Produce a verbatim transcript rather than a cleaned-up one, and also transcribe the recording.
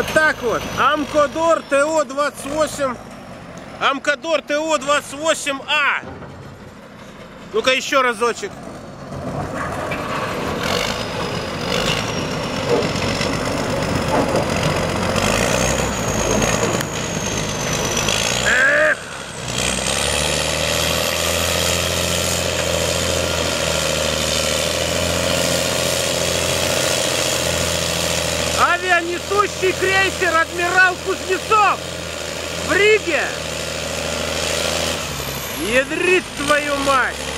Вот так вот. Амкодор ТО двадцать восемь. Амкодор ТО двадцать восемь А. Ну-ка еще разочек. Эх. Авианесущий крейсер «Адмирал Кузнецов» в Риге. Ядрит твою мать!